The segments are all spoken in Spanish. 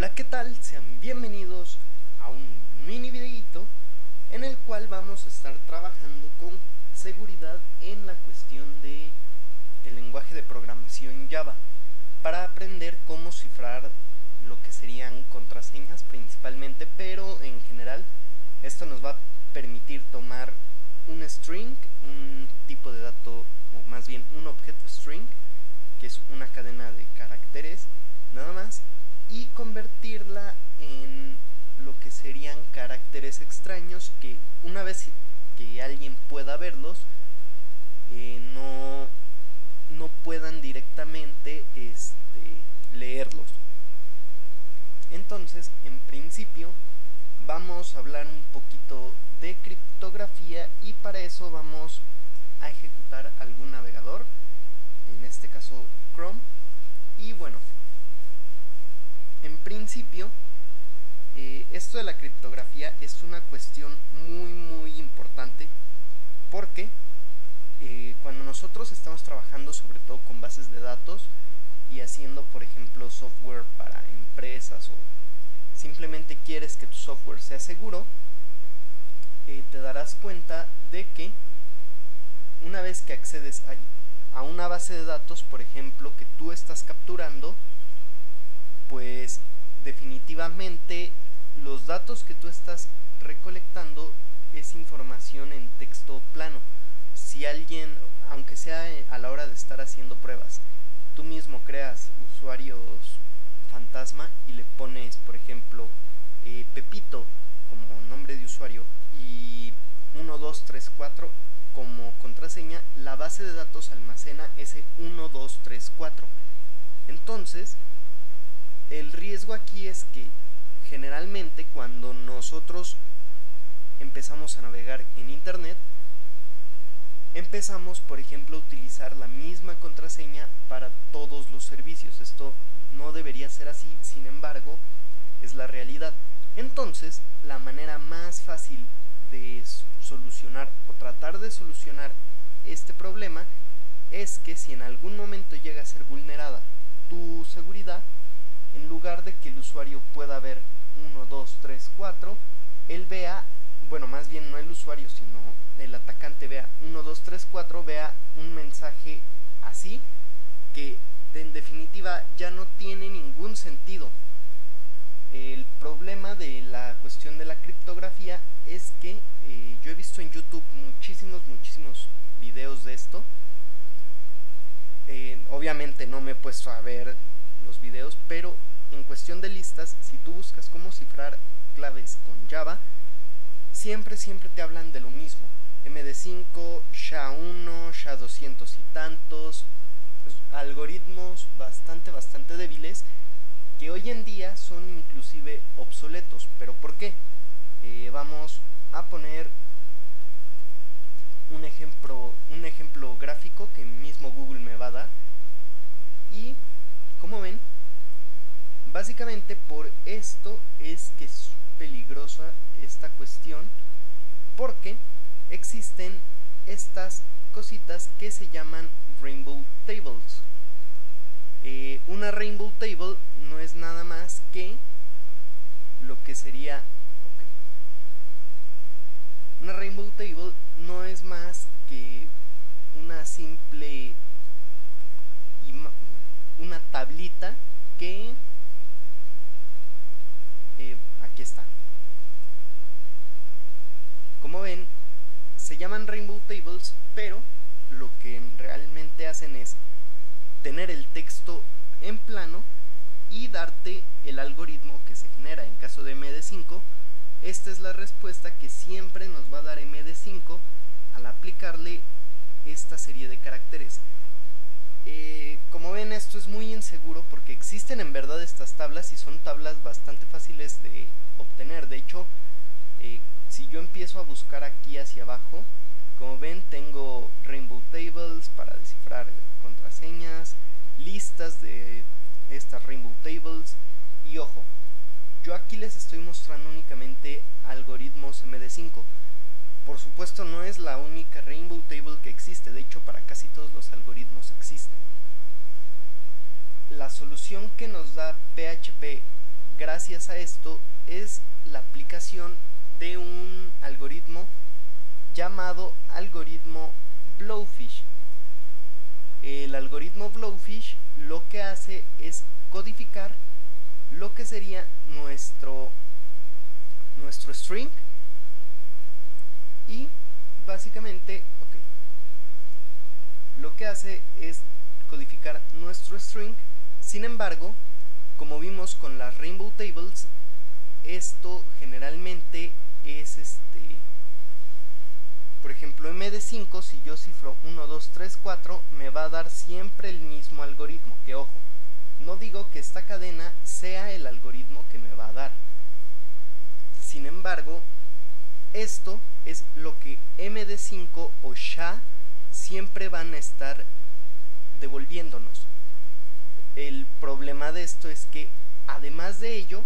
Hola, ¿qué tal? Sean bienvenidos a un mini videito en el cual vamos a estar trabajando con seguridad en la cuestión de el lenguaje de programación Java para aprender cómo cifrar lo que serían contraseñas principalmente, pero en general esto nos va a permitir tomar un string, un tipo de dato, o más bien un objeto string, que es una cadena de caracteres nada más, y convertirla en lo que serían caracteres extraños que una vez que alguien pueda verlos no puedan directamente leerlos. Entonces, en principio vamos a hablar un poquito de criptografía y para eso vamos a ejecutar algún navegador, en este caso Chrome. Y bueno, en principio esto de la criptografía es una cuestión muy importante porque cuando nosotros estamos trabajando sobre todo con bases de datos y haciendo por ejemplo software para empresas o simplemente quieres que tu software sea seguro, te darás cuenta de que una vez que accedes a una base de datos, por ejemplo, que tú estás capturando, pues definitivamente los datos que tú estás recolectando es información en texto plano. Si alguien, aunque sea a la hora de estar haciendo pruebas, tú mismo creas usuarios fantasma y le pones, por ejemplo, Pepito como nombre de usuario y 1234 como contraseña, la base de datos almacena ese 1234. Entonces, el riesgo aquí es que generalmente cuando nosotros empezamos a navegar en internet, empezamos por ejemplo a utilizar la misma contraseña para todos los servicios. Esto no debería ser así, sin embargo es la realidad. Entonces la manera más fácil de solucionar o tratar de solucionar este problema es que si en algún momento llega a ser vulnerada tu seguridad, en lugar de que el usuario pueda ver 1, 2, 3, 4, él vea, bueno, más bien no el usuario, sino el atacante vea 1, 2, 3, 4, vea un mensaje así, que en definitiva ya no tiene ningún sentido. El problema de la cuestión de la criptografía es que yo he visto en YouTube muchísimos videos de esto. Obviamente no me he puesto a ver los videos, pero en cuestión de listas, si tú buscas cómo cifrar claves con Java, siempre te hablan de lo mismo: MD5, SHA-1, SHA-200 y tantos, algoritmos bastante débiles que hoy en día son inclusive obsoletos. ¿Pero por qué? Vamos a poner un ejemplo gráfico que mismo Google me va a dar. Y como ven, básicamente por esto es que es peligrosa esta cuestión, porque existen estas cositas que se llaman rainbow tables. Una rainbow table no es nada más que lo que sería una rainbow table no es más que una simple una tablita que aquí está. Como ven, se llaman rainbow tables, pero lo que realmente hacen es tener el texto en plano y darte el algoritmo que se genera. En caso de MD5, esta es la respuesta que siempre nos va a dar MD5 al aplicarle esta serie de caracteres. Como ven, esto es muy inseguro porque existen en verdad estas tablas y son tablas bastante fáciles de obtener. De hecho, si yo empiezo a buscar aquí hacia abajo, como ven, tengo rainbow tables para descifrar contraseñas, listas de estas rainbow tables. Y ojo, yo aquí les estoy mostrando únicamente algoritmos MD5. Por supuesto no es la única rainbow table que existe, de hecho para casi todos los algoritmos existen. La solución que nos da PHP gracias a esto es la aplicación de un algoritmo llamado algoritmo Blowfish. El algoritmo Blowfish lo que hace es codificar lo que sería nuestro string, y básicamente lo que hace es codificar nuestro string. Sin embargo, como vimos con las Rainbow Tables, esto generalmente es por ejemplo, MD5, si yo cifro 1, 2, 3, 4, me va a dar siempre el mismo algoritmo. Que ojo, no digo que esta cadena sea el algoritmo que me va a dar. Sin embargo, esto es lo que MD5 o SHA siempre van a estar devolviéndonos. El problema de esto es que, además de ello,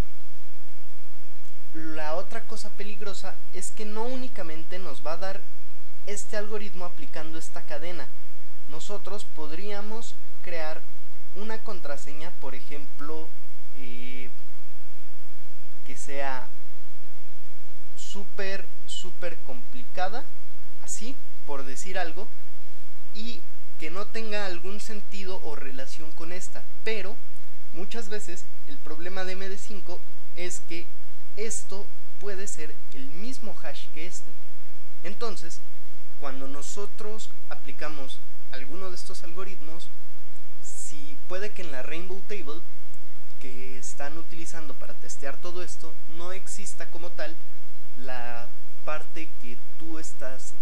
la otra cosa peligrosa es que no únicamente nos va a dar este algoritmo aplicando esta cadena. Nosotros podríamos crear una contraseña, por ejemplo, que sea súper complicada, así por decir algo, y que no tenga algún sentido o relación con esta. Pero muchas veces el problema de MD5 es que esto puede ser el mismo hash que este. Entonces, cuando nosotros aplicamos alguno de estos algoritmos, si puede que en la Rainbow Table que están utilizando para testear todo esto no exista como tal la parte que tú estás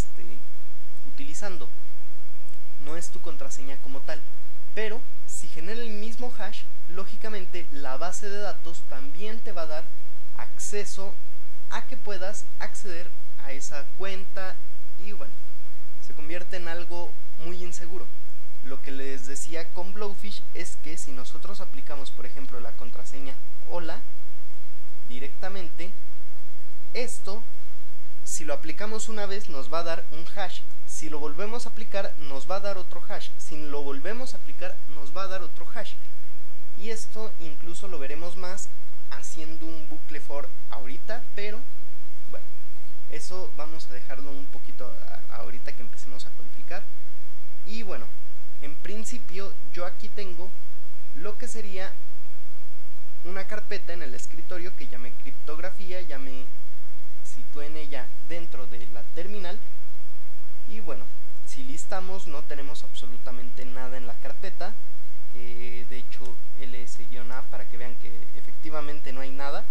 utilizando, no es tu contraseña como tal, pero si genera el mismo hash, lógicamente la base de datos también te va a dar acceso a que puedas acceder a esa cuenta, y bueno, se convierte en algo muy inseguro. Lo que les decía con Blowfish es que si nosotros aplicamos, por ejemplo, la contraseña hola directamente, esto, si lo aplicamos una vez, nos va a dar un hash. Si lo volvemos a aplicar, nos va a dar otro hash. Si lo volvemos a aplicar, nos va a dar otro hash. Y esto incluso lo veremos más haciendo un bucle for ahorita, pero bueno, eso vamos a dejarlo un poquito ahorita que empecemos a codificar. Y bueno, en principio yo aquí tengo lo que sería una carpeta en el escritorio que llamé criptografía, ya me situé en ella dentro de la terminal. Y bueno, si listamos no tenemos absolutamente nada en la carpeta. De hecho ls-a para que vean que efectivamente no hay nada.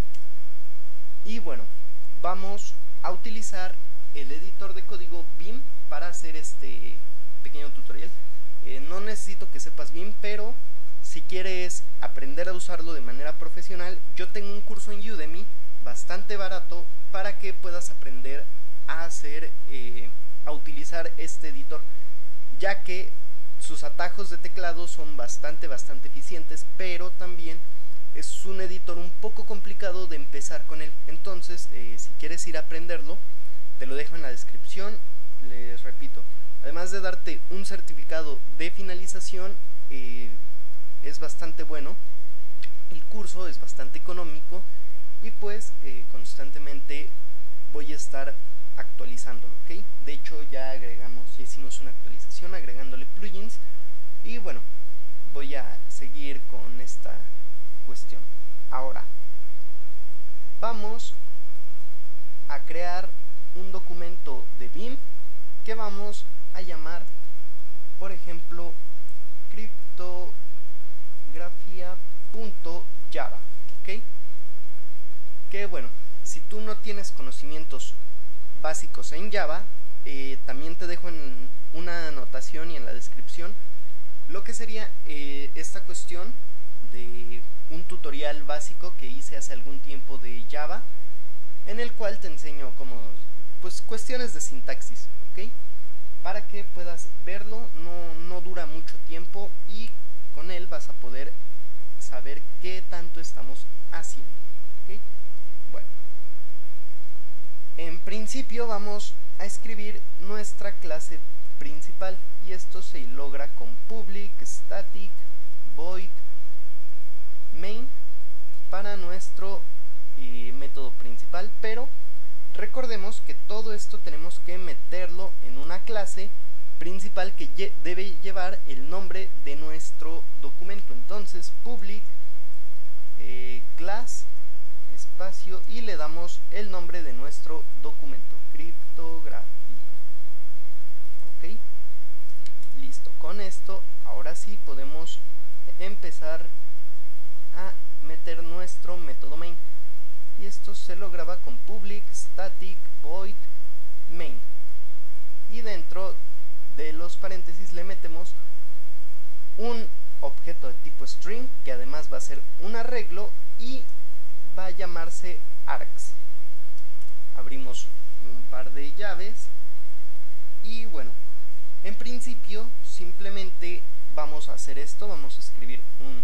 Y bueno, vamos a utilizar el editor de código Vim para hacer este pequeño tutorial. No necesito que sepas Vim, pero si quieres aprender a usarlo de manera profesional, yo tengo un curso en Udemy bastante barato para que puedas aprender a hacer a utilizar este editor, ya que sus atajos de teclado son bastante eficientes, pero también es un editor un poco complicado de empezar con él. Entonces, si quieres ir a aprenderlo, te lo dejo en la descripción. Les repito, además de darte un certificado de finalización, es bastante bueno. El curso es bastante económico y pues constantemente voy a estar actualizándolo, ¿ok? De hecho ya hicimos una actualización agregándole plugins, y bueno, voy a seguir con esta cuestión. Ahora vamos a crear un documento de Vim que vamos a llamar, por ejemplo, criptografía.java, ¿ok? Que bueno, si tú no tienes conocimientos básicos en Java, también te dejo en una anotación y en la descripción lo que sería esta cuestión de un tutorial básico que hice hace algún tiempo de Java, en el cual te enseño como pues cuestiones de sintaxis, ¿ok? Para que puedas verlo. No dura mucho tiempo y con él vas a poder saber qué tanto estamos haciendo, ¿ok? Bueno, en principio vamos a escribir nuestra clase principal, y esto se logra con public static void main para para nuestro método principal, pero recordemos que todo esto tenemos que meterlo en una clase principal que debe llevar el nombre de nuestro documento. Entonces public class espacio y le damos el nombre de nuestro documento, criptografía. Ok, listo. Con esto ahora sí podemos empezar a meter nuestro método main, y esto se lo graba con public static void main, y dentro de los paréntesis le metemos un objeto de tipo string que además va a ser un arreglo y va a llamarse args. Abrimos un par de llaves y bueno, en principio simplemente vamos a hacer esto. Vamos a escribir un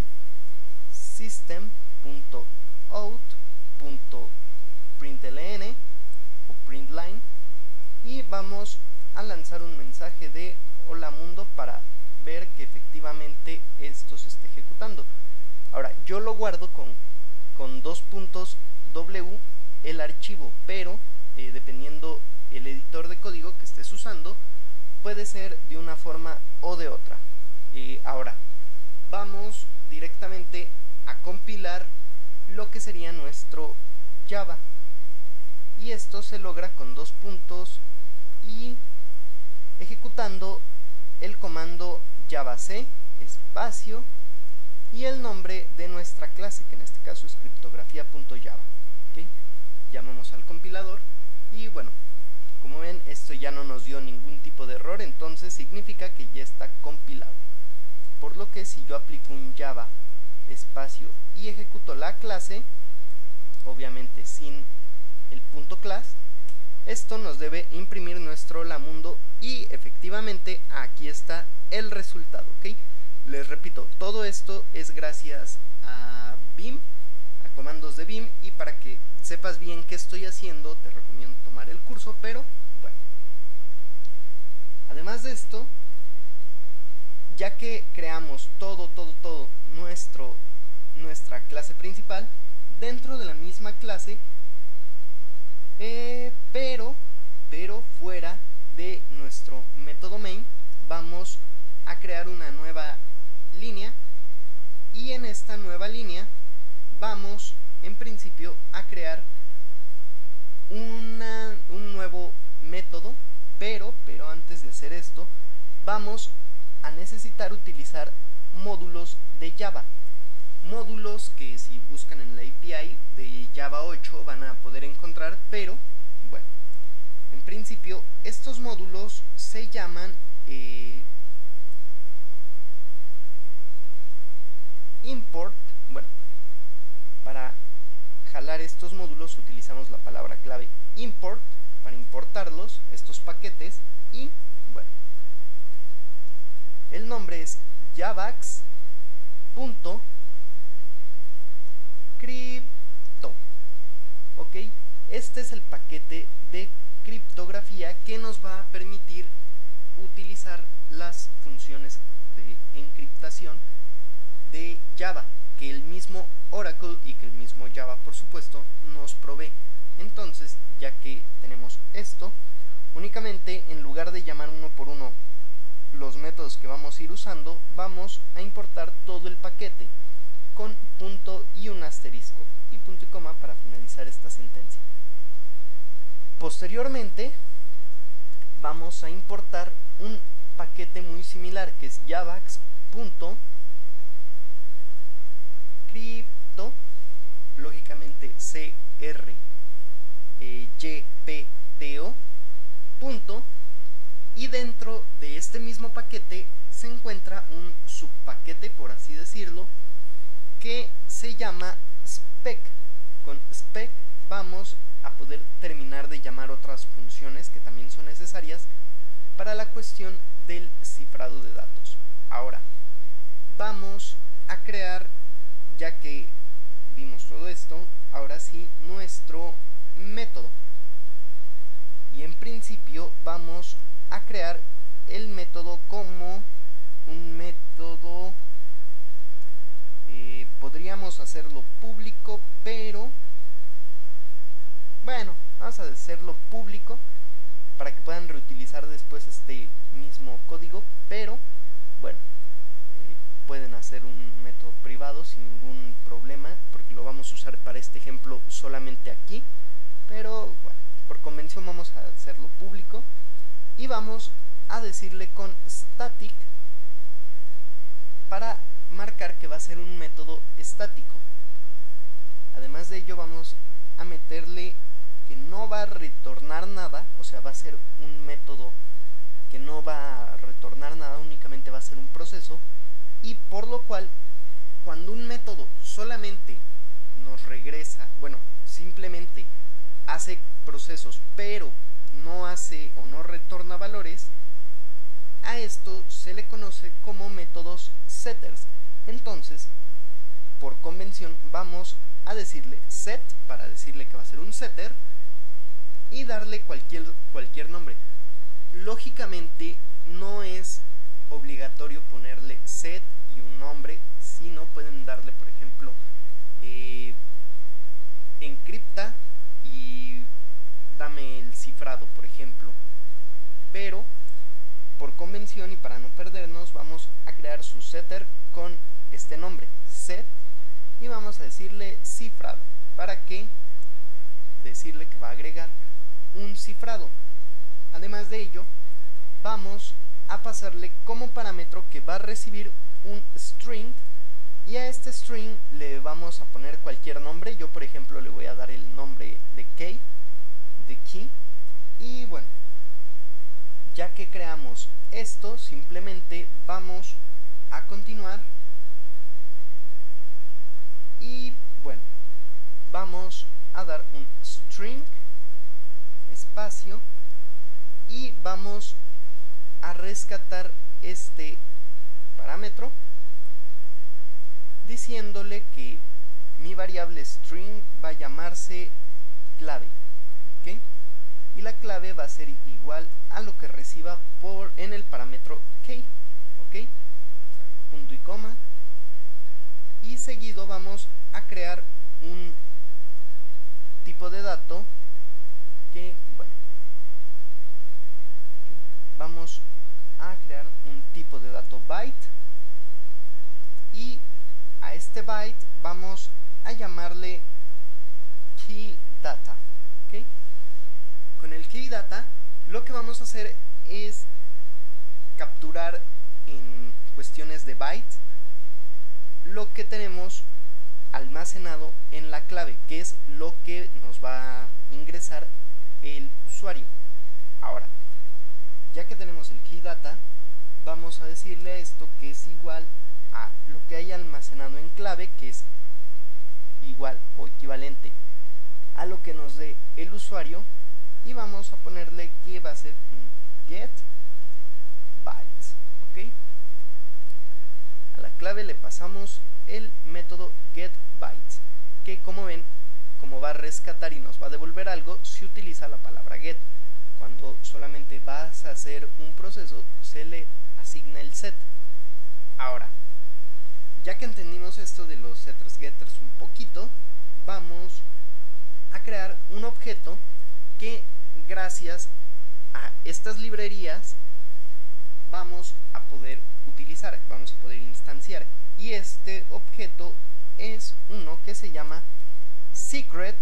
system.out.println o println y vamos a lanzar un mensaje de hola mundo para ver que efectivamente esto se esté ejecutando. Ahora yo lo guardo con dos puntos W el archivo, pero dependiendo el editor de código que estés usando puede ser de una forma o de otra. Ahora vamos directamente a compilar lo que sería nuestro Java, y esto se logra con dos puntos y ejecutando el comando javac espacio y el nombre de nuestra clase, que en este caso es criptografía.java. ¿Okay? Llamamos al compilador y bueno, como ven, esto ya no nos dio ningún tipo de error, entonces significa que ya está compilado. Por lo que si yo aplico un java espacio y ejecuto la clase, obviamente sin el punto class, esto nos debe imprimir nuestro hola mundo y efectivamente aquí está el resultado. ¿Okay? Les repito, todo esto es gracias a Vim, a comandos de Vim, y para que sepas bien qué estoy haciendo te recomiendo tomar el curso, pero bueno. Además de esto, ya que creamos todo nuestra clase principal, dentro de la misma clase, pero fuera de nuestro método main, vamos a crear una nueva línea, y en esta nueva línea vamos en principio a crear un nuevo método, pero antes de hacer esto vamos a necesitar utilizar módulos de Java, módulos que si buscan en la API de Java 8 van a poder encontrar, pero bueno, en principio estos módulos se llaman import. Bueno, para jalar estos módulos utilizamos la palabra clave import para importarlos, estos paquetes, y bueno, el nombre es javax.crypto. Ok, este es el paquete de criptografía que nos va a permitir utilizar las funciones de encriptación de Java, que el mismo Oracle y que el mismo Java, por supuesto, nos provee. Entonces, ya que tenemos esto, únicamente en lugar de llamar uno por uno los métodos que vamos a ir usando, vamos a importar todo el paquete con punto y un asterisco y punto y coma para finalizar esta sentencia. Posteriormente vamos a importar un paquete muy similar que es javax.crypto, lógicamente CRYPTO punto, y dentro de este mismo paquete se encuentra un subpaquete, por así decirlo, que se llama spec. Con spec vamos a poder terminar de llamar otras funciones que también son necesarias para la cuestión del cifrado de datos. Ahora vamos a crear, ya que vimos todo esto, ahora sí nuestro método, y en principio vamos a crear el método como un método podríamos hacerlo público, pero bueno, vamos a hacerlo público para que puedan reutilizar después este mismo código, pero bueno, pueden hacer un método privado sin ningún problema, porque lo vamos a usar para este ejemplo solamente aquí, pero bueno, por convención vamos a hacerlo público y vamos a decirle con static para marcar que va a ser un método estático. Además de ello vamos a meterle que no va a retornar nada, o sea, va a ser un método que no va a retornar nada, únicamente va a ser un proceso, y por lo cual cuando un método solamente nos regresa, bueno, simplemente hace procesos pero no hace o no retorna valores, a esto se le conoce como métodos setters. Entonces, por convención vamos a decirle set para decirle que va a ser un setter y darle cualquier nombre. Lógicamente no es obligatorio ponerle set y un nombre, sino pueden darle, por ejemplo, encripta y dame el cifrado, por ejemplo. Pero por convención y para no perdernos vamos a crear su setter con este nombre, set, y vamos a decirle cifrado para que decirle que va a agregar un cifrado. Además de ello, vamos a pasarle como parámetro que va a recibir un string, y a este string le vamos a poner cualquier nombre. Yo, por ejemplo, le voy a dar el nombre de key, y bueno, ya que creamos esto, simplemente vamos a continuar y bueno, vamos a dar un string espacio y vamos a rescatar este parámetro diciéndole que mi variable string va a llamarse clave, ¿ok? Y la clave va a ser igual a lo que reciba en el parámetro key, ¿ok? Punto y coma, y seguido vamos a crear un tipo de dato que, bueno, vamos a crear un tipo de dato byte, y a este byte vamos a llamarle key data, ¿ok? Con el key data lo que vamos a hacer es capturar en cuestiones de bytes lo que tenemos almacenado en la clave, que es lo que nos va a ingresar el usuario. Ahora, ya que tenemos el key data, vamos a decirle a esto que es igual a lo que hay almacenado en clave, que es igual o equivalente a lo que nos dé el usuario, y vamos a ponerle que va a ser un get bytes, ¿ok? A la clave le pasamos el método getBytes, que como ven, como va a rescatar y nos va a devolver algo, se utiliza la palabra get. Cuando solamente vas a hacer un proceso, se le asigna el set. Ahora, ya que entendimos esto de los setters getters un poquito, vamos a crear un objeto que gracias a estas librerías vamos a poder utilizar, vamos a poder instanciar, y este objeto es uno que se llama secret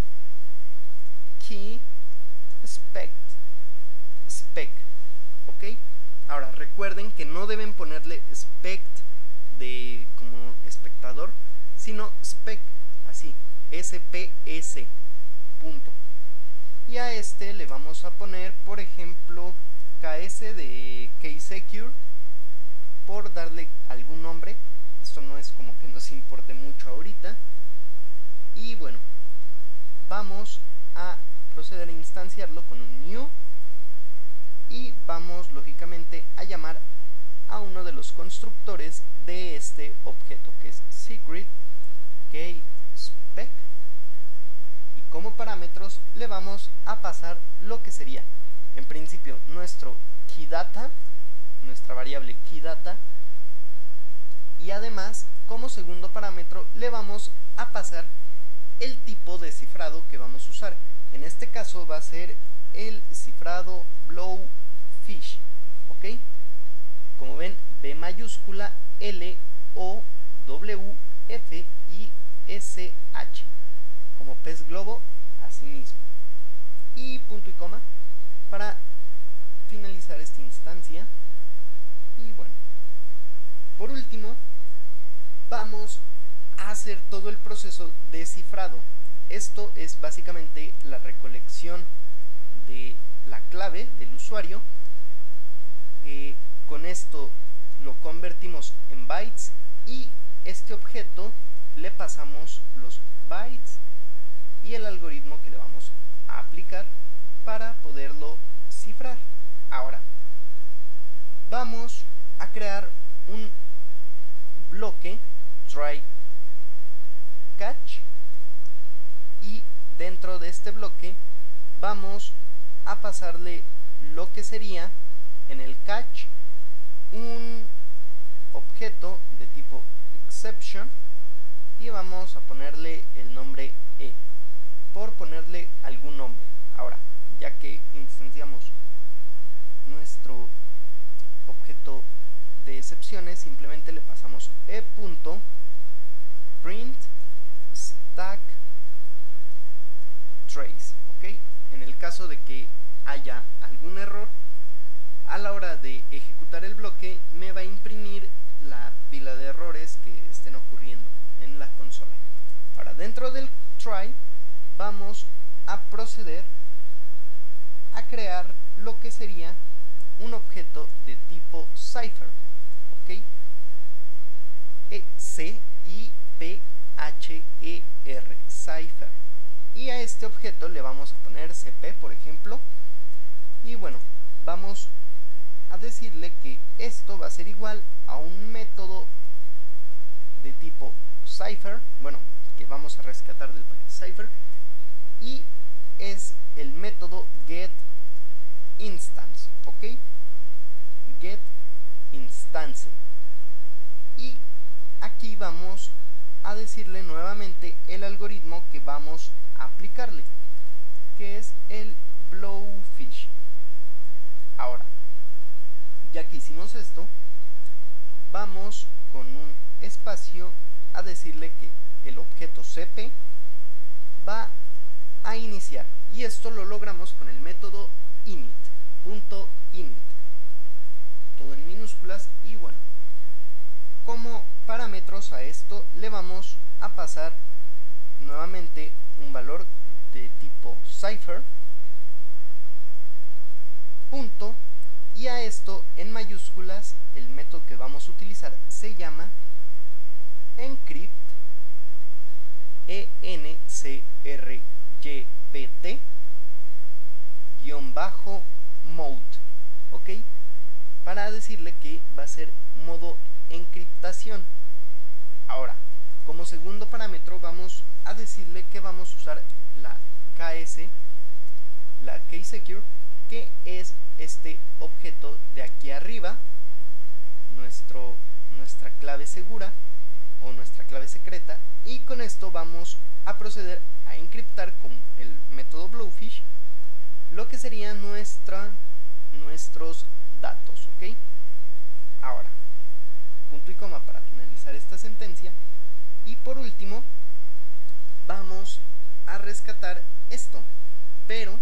key spec, ¿ok? Ahora recuerden que no deben ponerle spec de como espectador, sino spec, así, SPS, punto. Y a este le vamos a poner, por ejemplo, KS de KeySecure, por darle algún nombre. Esto no es como que nos importe mucho ahorita. Y bueno, vamos a proceder a instanciarlo con un new, y vamos lógicamente a llamar a uno de los constructores de este objeto, que es secret key spec, y como parámetros le vamos a pasar lo que sería en principio nuestro key data, nuestra variable key data, y además como segundo parámetro le vamos a pasar el tipo de cifrado que vamos a usar. En este caso va a ser el cifrado Blowfish, ¿ok? Como ven, B mayúscula, L, O, W, F, I, S, H, como pez globo, así mismo. Y punto y coma para finalizar esta instancia. Y bueno, por último, vamos a hacer todo el proceso de cifrado. Esto es básicamente la recolección de la clave del usuario. Con esto lo convertimos en bytes y este objeto le pasamos los bytes y el algoritmo que le vamos a aplicar para poderlo cifrar. Ahora vamos a crear un bloque try catch y dentro de este bloque vamos a pasarle lo que sería en el catch un objeto de tipo exception y vamos a ponerle el nombre E por ponerle algún nombre. Ahora, ya que instanciamos nuestro objeto de excepciones, simplemente le pasamos e.print stack trace, ¿ok? En el caso de que haya algún error a la hora de ejecutar el bloque, me va a imprimir la pila de errores que estén ocurriendo en la consola. Ahora, dentro del try vamos a proceder a crear lo que sería un objeto de tipo cipher, ¿ok? C-I-P-H-E-R, cipher. Y a este objeto le vamos a poner CP, por ejemplo. Y bueno, vamos a decirle que esto va a ser igual a un método de tipo cipher, bueno, que vamos a rescatar del paquete cipher, y es el método getInstance, ¿ok? getInstance. Y aquí vamos a decirle nuevamente el algoritmo que vamos a aplicarle, que es el Blowfish. Ahora, ya que hicimos esto, vamos con un espacio a decirle que el objeto CP va a iniciar, y esto lo logramos con el método init.init, todo en minúsculas. Y bueno, como parámetros a esto le vamos a pasar nuevamente un valor de tipo cipher, punto, y a esto en mayúsculas el método que vamos a utilizar se llama encrypt, encrypt-mode, ¿ok? Para decirle que va a ser modo encriptación. Ahora, como segundo parámetro vamos a decirle que vamos a usar la KS, la KeySecure, que es este objeto de aquí arriba, nuestra clave segura o nuestra clave secreta, y con esto vamos a proceder a encriptar con el método Blowfish lo que serían nuestros datos, ¿ok? Ahora, punto y coma para finalizar esta sentencia. Y por último vamos a rescatar esto, pero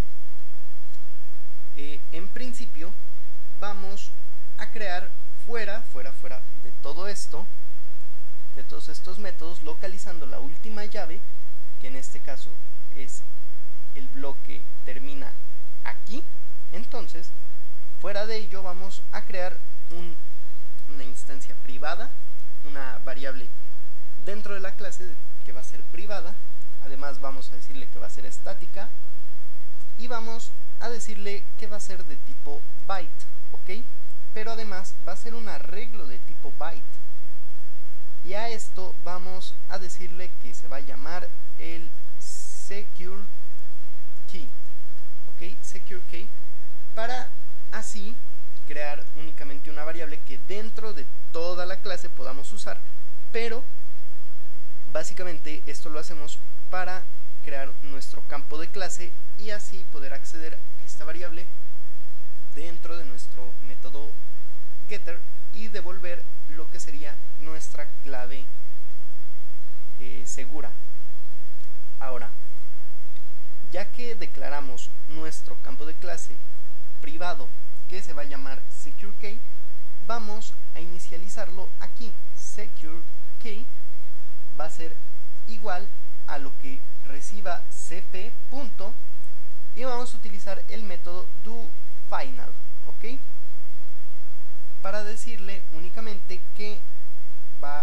en principio vamos a crear fuera de todo esto, de todos estos métodos, localizando la última llave, que en este caso es el bloque termina aquí. Entonces, fuera de ello vamos a crear una instancia privada, una variable dentro de la clase que va a ser privada. Además vamos a decirle que va a ser estática y vamos a decirle que va a ser de tipo byte, ¿ok? Pero además va a ser un arreglo de tipo byte, y a esto vamos a decirle que se va a llamar el secure key, ¿ok? Secure key, para así crear únicamente una variable que dentro de toda la clase podamos usar, pero básicamente esto lo hacemos para crear nuestro campo de clase y así poder acceder a esta variable dentro de nuestro método getter y devolver lo que sería nuestra clave segura. Ahora, ya que declaramos nuestro campo de clase privado que se va a llamar SecureKey, vamos a inicializarlo aquí. SecureKey va a ser igual a lo que reciba cp. Y vamos a utilizar el método doFinal, ¿ok? Para decirle únicamente que va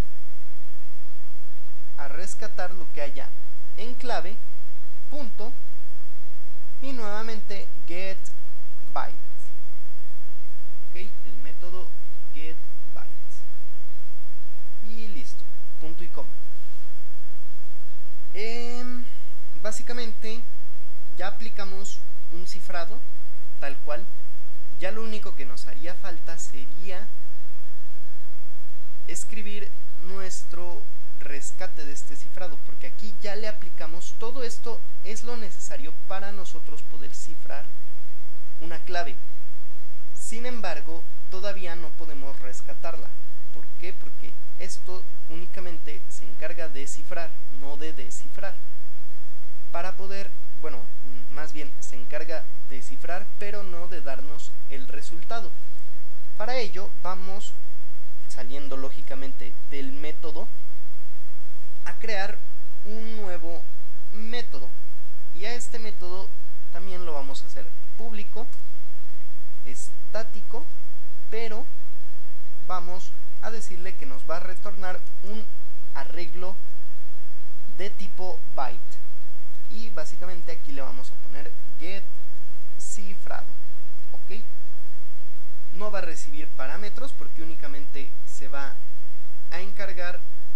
a rescatar lo que haya en clave, punto, y nuevamente getBytes, ¿ok? El método getBytes. Y listo, punto y coma. Básicamente ya aplicamos un cifrado tal cual. Ya lo único que nos haría falta sería escribir nuestro rescate de este cifrado, porque aquí ya le aplicamos todo esto. Es lo necesario para nosotros poder cifrar una clave. Sin embargo, todavía no podemos rescatarla. ¿Por qué? Porque esto únicamente se encarga de cifrar, no de descifrar. Para poder, bueno, más bien se encarga de cifrar, pero no de darnos el resultado. Para ello vamos, saliendo lógicamente del método, a crear un nuevo método. Y a este método también lo vamos a hacer público, estático, pero vamos a decirle que nos va a retornar un arreglo de tipo byte. Y básicamente aquí le vamos a poner getCifrado, ¿ok? No va a recibir parámetros porque únicamente se va a encargar,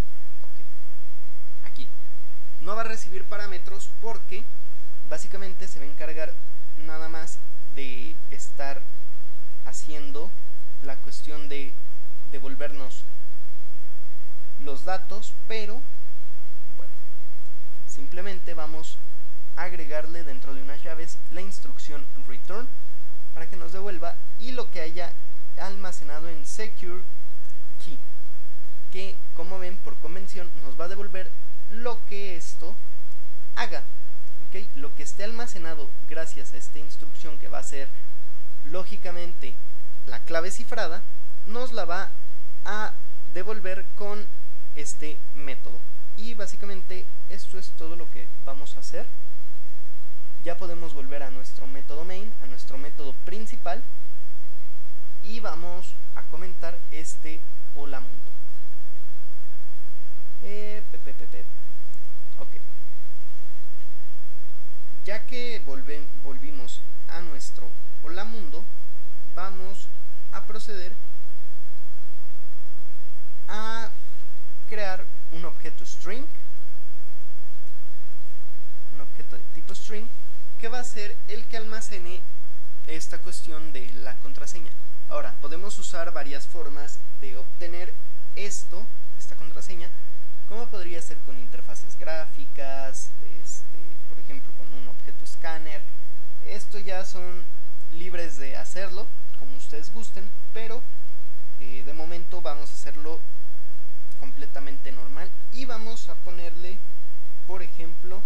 okay, aquí no va a recibir parámetros porque básicamente se va a encargar nada más de estar haciendo la cuestión de devolvernos los datos, pero bueno, simplemente vamos a agregarle dentro de unas llaves la instrucción return para que nos devuelva y lo que haya almacenado en SecureKey, que como ven por convención nos va a devolver lo que esto haga, ¿okay? Lo que esté almacenado gracias a esta instrucción, que va a ser lógicamente la clave cifrada, nos la va a devolver con este método. Y básicamente esto es todo lo que vamos a hacer. Ya podemos volver a nuestro método main, a nuestro método principal, y vamos a comentar este hola mundo. Ok. Ya que volvimos a nuestro hola mundo, vamos a proceder a crear un objeto string, un objeto de tipo string, que va a ser el que almacene esta cuestión de la contraseña. Ahora, podemos usar varias formas de obtener esta contraseña, como podría ser con interfaces gráficas, por ejemplo con un objeto escáner. Esto ya son libres de hacerlo como ustedes gusten, pero de momento vamos a hacerlo completamente normal y vamos a ponerle, por ejemplo,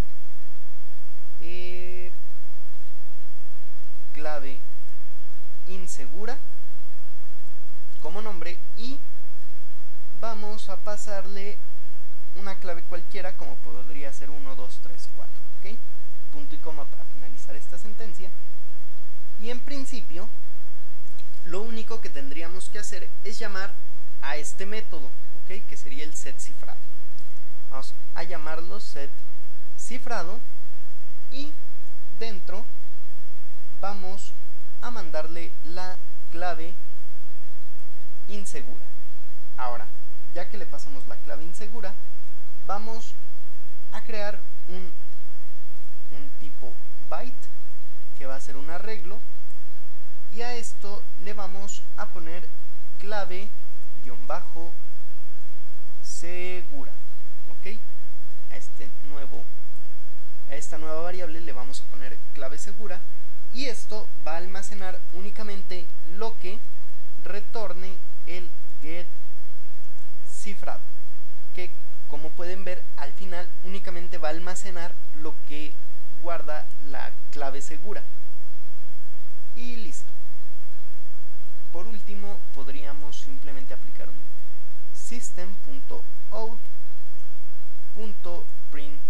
clave insegura como nombre, y vamos a pasarle una clave cualquiera como podría ser 1, 2, 3, 4, ¿ok? Punto y coma para finalizar esta sentencia. Y en principio lo único que tendríamos que hacer es llamar a este método, ¿ok? Que sería el setCifrado. Vamos a llamarlo setCifrado y dentro vamos a mandarle la clave insegura. Ahora, ya que le pasamos la clave insegura, vamos a crear un tipo byte que va a ser un arreglo y a esto le vamos a poner clave guión bajo segura. Ok, a esta nueva variable le vamos a poner clave segura, y esto va a almacenar únicamente lo que retorne el get cifrado, que como pueden ver al final únicamente va a almacenar lo que guarda la clave segura. Y listo. Por último podríamos simplemente aplicar un system.out.println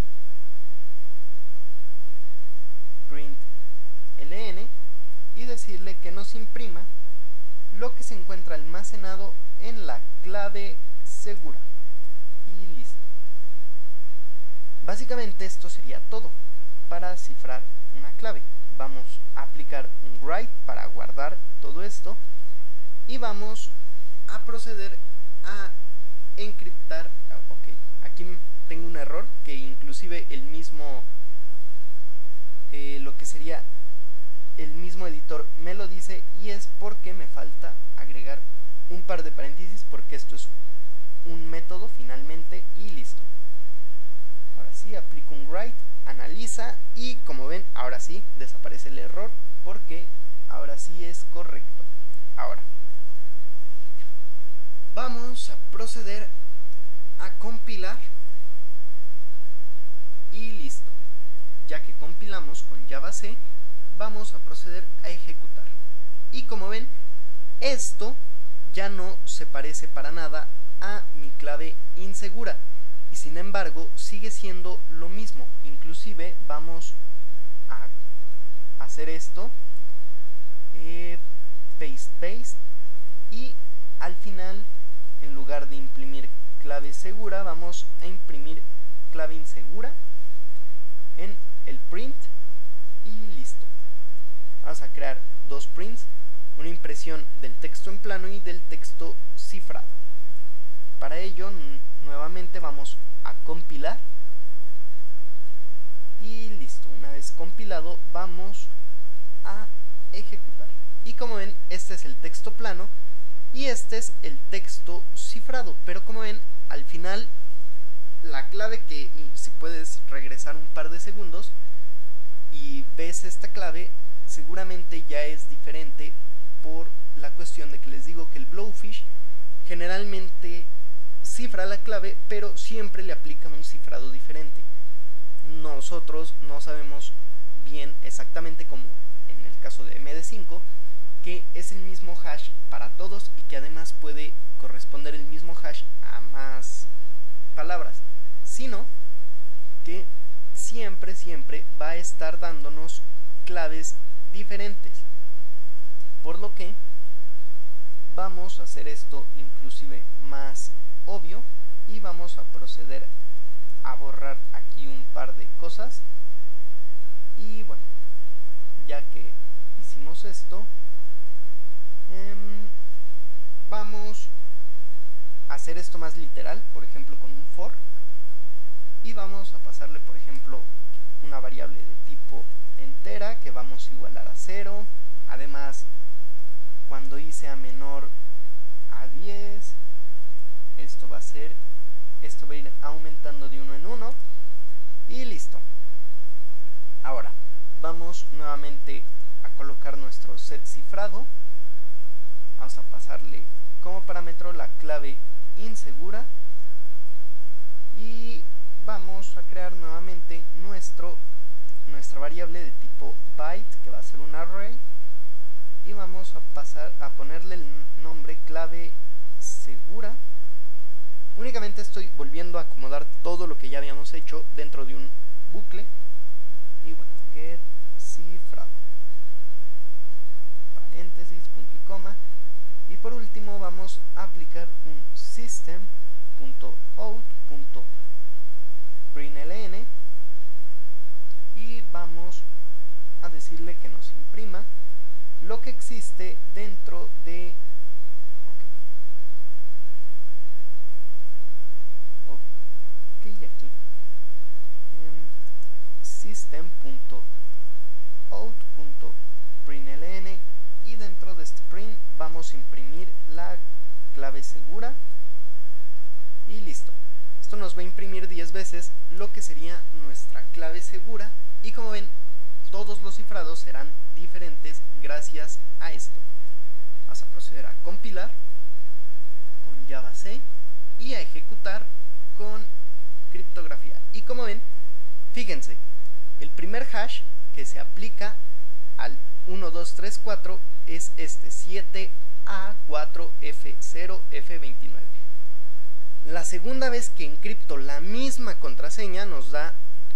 y decirle que nos imprima lo que se encuentra almacenado en la clave segura. Y listo. Básicamente esto sería todo para cifrar una clave. Vamos a aplicar un write para guardar todo esto y vamos a proceder a encriptar. Ok, aquí tengo un error que inclusive el mismo lo que sería el mismo editor me lo dice, y es porque me falta agregar un par de paréntesis, porque esto es un método finalmente. Y listo. Ahora sí aplico un write, analiza, y como ven ahora sí desaparece el error porque ahora sí es correcto. Ahora vamos a proceder a compilar y listo. Ya que compilamos con JavaC, vamos a proceder a ejecutar. Y como ven, esto ya no se parece para nada a mi clave insegura, y sin embargo sigue siendo lo mismo. Inclusive vamos a hacer esto, paste, y al final, en lugar de imprimir clave segura, vamos a imprimir clave insegura en el print y listo. Vamos a crear dos prints, una impresión del texto en plano y del texto cifrado. Para ello nuevamente vamos a compilar y listo. Una vez compilado vamos a ejecutar, y como ven este es el texto plano y este es el texto cifrado. Pero como ven al final la clave, que si puedes regresar un par de segundos y ves esta clave, seguramente ya es diferente por la cuestión de que les digo que el Blowfish generalmente cifra la clave, pero siempre le aplican un cifrado diferente. Nosotros no sabemos bien exactamente, como en el caso de MD5, que es el mismo hash para todos y que además puede corresponder el mismo hash a más palabras, sino que siempre va a estar dándonos claves diferentes, por lo que vamos a hacer esto inclusive más obvio y vamos a proceder a borrar aquí un par de cosas. Y bueno, ya que hicimos esto, vamos a hacer esto más literal, por ejemplo con un for, y vamos a pasarle por ejemplo una variable de tipo entera que vamos a igualar a 0. Además, cuando i sea menor a 10, esto va a ir aumentando de 1 en 1 y listo. Ahora vamos nuevamente a colocar nuestro set cifrado. Vamos a pasarle como parámetro la clave insegura y vamos a crear nuevamente nuestra variable de tipo byte, que va a ser un array, y vamos a pasar a ponerle el nombre clave segura. Únicamente estoy volviendo a acomodar todo lo que ya habíamos hecho dentro de un bucle. Y bueno, get cifrado, paréntesis, punto y coma, y por último vamos a aplicar un system.out.println y vamos a decirle que nos imprima lo que existe dentro de aquí system.out.println dentro de este print vamos a imprimir la clave segura y listo. Esto nos va a imprimir 10 veces lo que sería nuestra clave segura, y como ven, todos los cifrados serán diferentes gracias a esto. Vas a proceder a compilar con Java C y a ejecutar con criptografía. Y como ven, fíjense, el primer hash que se aplica al 1234 es este 7A4F0F29. La segunda vez que encripto la misma contraseña nos da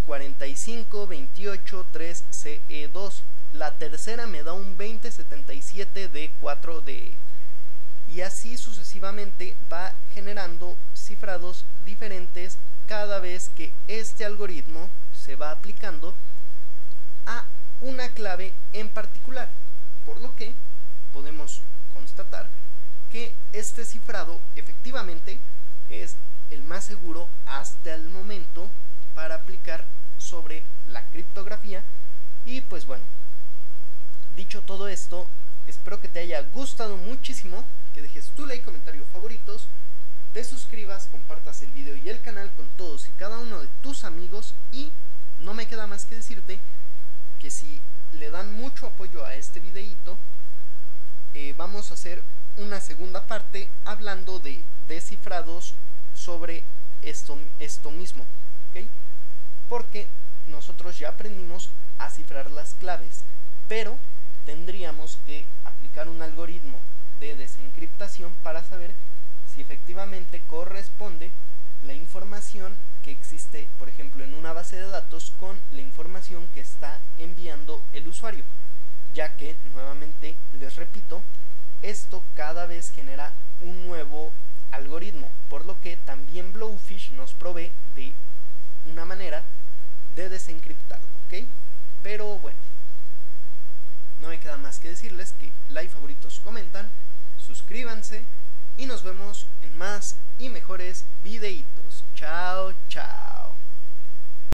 45283CE2. La tercera me da un 2077D4DE. Y así sucesivamente va generando cifrados diferentes cada vez que este algoritmo se va aplicando a una clave en particular, por lo que podemos constatar que este cifrado efectivamente es el más seguro hasta el momento para aplicar sobre la criptografía. Y pues bueno, dicho todo esto, espero que te haya gustado muchísimo, que dejes tu like, comentario, favoritos, te suscribas, compartas el video y el canal con todos y cada uno de tus amigos, y no me queda más que decirte que si le dan mucho apoyo a este videíto, vamos a hacer una segunda parte hablando de descifrados sobre esto mismo, ¿ok? Porque nosotros ya aprendimos a cifrar las claves, pero tendríamos que aplicar un algoritmo de desencriptación para saber si efectivamente corresponde la información que existe, por ejemplo, en una base de datos con la información que está enviando el usuario, ya que, nuevamente les repito, esto cada vez genera un nuevo algoritmo, por lo que también Blowfish nos provee de una manera de desencriptarlo, ¿ok? Pero bueno, no me queda más que decirles que like, favoritos, comentan, suscríbanse y nos vemos en más y mejores videitos. Chao, chao.